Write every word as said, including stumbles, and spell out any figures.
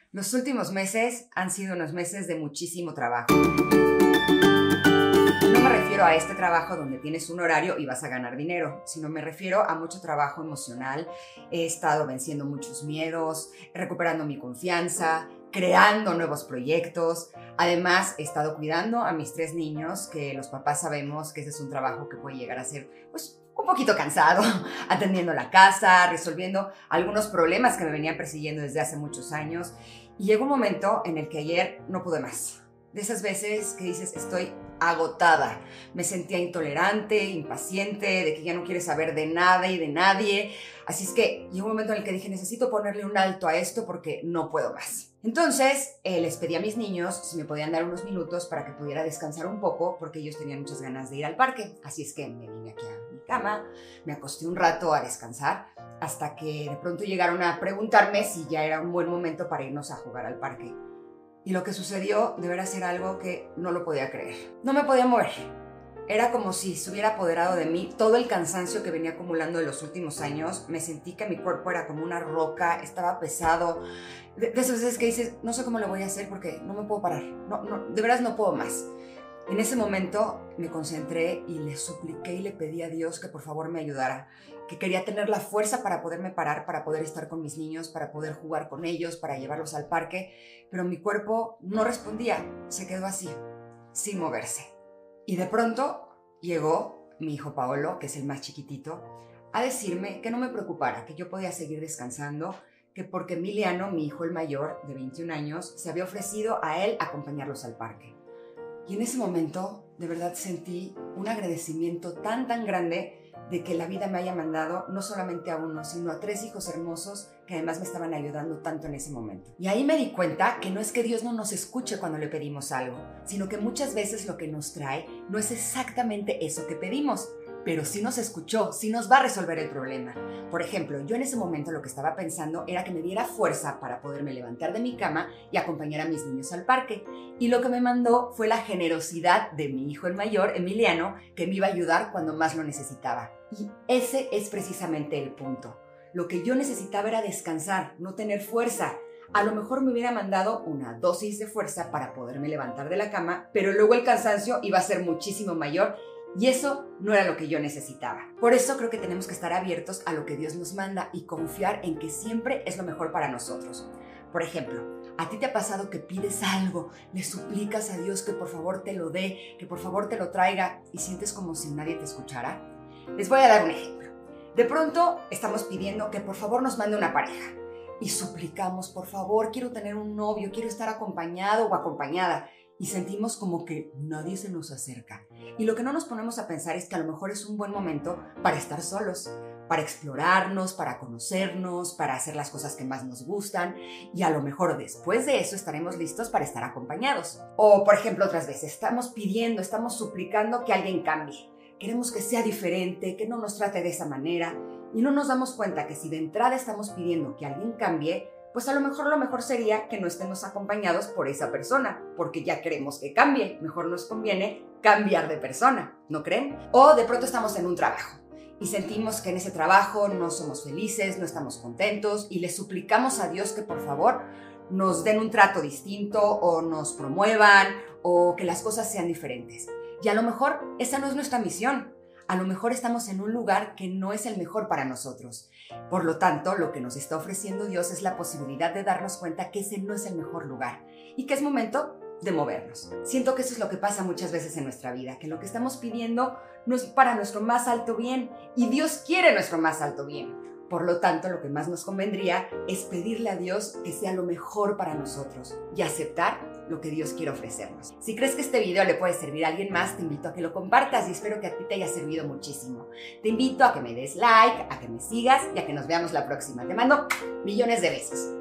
Los últimos meses han sido unos meses de muchísimo trabajo. No me refiero a este trabajo donde tienes un horario y vas a ganar dinero, sino me refiero a mucho trabajo emocional. He estado venciendo muchos miedos, recuperando mi confianza, creando nuevos proyectos. Además, he estado cuidando a mis tres niños, que los papás sabemos que ese es un trabajo que puede llegar a ser, pues, un poquito cansado, atendiendo la casa, resolviendo algunos problemas que me venían persiguiendo desde hace muchos años. Y llegó un momento en el que ayer no pude más. De esas veces que dices, estoy agotada. Me sentía intolerante, impaciente, de que ya no quieres saber de nada y de nadie. Así es que llegó un momento en el que dije, necesito ponerle un alto a esto porque no puedo más. Entonces, eh, les pedí a mis niños si me podían dar unos minutos para que pudiera descansar un poco, porque ellos tenían muchas ganas de ir al parque. Así es que me vine aquí a mi cama, me acosté un rato a descansar, hasta que de pronto llegaron a preguntarme si ya era un buen momento para irnos a jugar al parque. Y lo que sucedió de veras era algo que no lo podía creer. No me podía mover. Era como si se hubiera apoderado de mí todo el cansancio que venía acumulando en los últimos años. Me sentí que mi cuerpo era como una roca, estaba pesado. De, de esas veces que dices, no sé cómo lo voy a hacer porque no me puedo parar. No, no, de veras no puedo más. En ese momento me concentré y le supliqué y le pedí a Dios que por favor me ayudara, que quería tener la fuerza para poderme parar, para poder estar con mis niños, para poder jugar con ellos, para llevarlos al parque, pero mi cuerpo no respondía, se quedó así, sin moverse. Y de pronto llegó mi hijo Paolo, que es el más chiquitito, a decirme que no me preocupara, que yo podía seguir descansando, que porque Emiliano, mi hijo el mayor, de veintiún años, se había ofrecido a él acompañarlos al parque. Y en ese momento, de verdad sentí un agradecimiento tan, tan grande de que la vida me haya mandado no solamente a uno, sino a tres hijos hermosos que además me estaban ayudando tanto en ese momento. Y ahí me di cuenta que no es que Dios no nos escuche cuando le pedimos algo, sino que muchas veces lo que nos trae no es exactamente eso que pedimos, pero sí nos escuchó, sí nos va a resolver el problema. Por ejemplo, yo en ese momento lo que estaba pensando era que me diera fuerza para poderme levantar de mi cama y acompañar a mis niños al parque. Y lo que me mandó fue la generosidad de mi hijo el mayor, Emiliano, que me iba a ayudar cuando más lo necesitaba. Y ese es precisamente el punto. Lo que yo necesitaba era descansar, no tener fuerza. A lo mejor me hubiera mandado una dosis de fuerza para poderme levantar de la cama, pero luego el cansancio iba a ser muchísimo mayor. Y eso no era lo que yo necesitaba. Por eso creo que tenemos que estar abiertos a lo que Dios nos manda y confiar en que siempre es lo mejor para nosotros. Por ejemplo, ¿a ti te ha pasado que pides algo, le suplicas a Dios que por favor te lo dé, que por favor te lo traiga y sientes como si nadie te escuchara? Les voy a dar un ejemplo. De pronto estamos pidiendo que por favor nos mande una pareja y suplicamos, por favor, quiero tener un novio, quiero estar acompañado o acompañada. Y sentimos como que nadie se nos acerca. Y lo que no nos ponemos a pensar es que a lo mejor es un buen momento para estar solos, para explorarnos, para conocernos, para hacer las cosas que más nos gustan. Y a lo mejor después de eso estaremos listos para estar acompañados. O, por ejemplo, otras veces estamos pidiendo, estamos suplicando que alguien cambie. Queremos que sea diferente, que no nos trate de esa manera. Y no nos damos cuenta que si de entrada estamos pidiendo que alguien cambie, pues a lo mejor lo mejor sería que no estemos acompañados por esa persona, porque ya queremos que cambie. Mejor nos conviene cambiar de persona, ¿no creen? O de pronto estamos en un trabajo y sentimos que en ese trabajo no somos felices, no estamos contentos y le suplicamos a Dios que por favor nos den un trato distinto o nos promuevan o que las cosas sean diferentes. Y a lo mejor esa no es nuestra misión. A lo mejor estamos en un lugar que no es el mejor para nosotros. Por lo tanto, lo que nos está ofreciendo Dios es la posibilidad de darnos cuenta que ese no es el mejor lugar y que es momento de movernos. Siento que eso es lo que pasa muchas veces en nuestra vida, que lo que estamos pidiendo no es para nuestro más alto bien y Dios quiere nuestro más alto bien. Por lo tanto, lo que más nos convendría es pedirle a Dios que sea lo mejor para nosotros y aceptar lo que Dios quiere ofrecernos. Si crees que este video le puede servir a alguien más, te invito a que lo compartas y espero que a ti te haya servido muchísimo. Te invito a que me des like, a que me sigas y a que nos veamos la próxima. Te mando millones de besos.